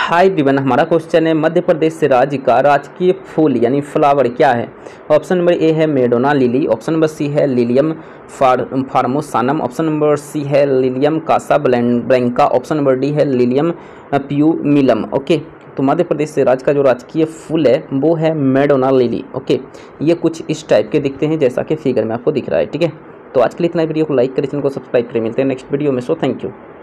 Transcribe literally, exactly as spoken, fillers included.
Hi everyone, हमारा question है मध्य प्रदेश राज्य का राजकीय फूल यानी फ्लावर क्या है। ऑप्शन नंबर ए है Madonna lily, option number C है लिलियम फार फार्मोसानम, ऑप्शन नंबर सी है lilium Casablanca, option number D है लिलियम प्यूमिलम। ओके, तो मध्य प्रदेश राज्य का जो राजकीय फूल है वो है मेडोना लिली। ओके, ये कुछ इस टाइप के दिखते हैं जैसा कि फिगर में आपको दिख रहा है। ठीक है, तो आज के लिए इतना वीडियो को लाइक करें, चैनल को सब्सक्राइब करें। मिलते हैं नेक्स्ट वीडियो में। So thank you.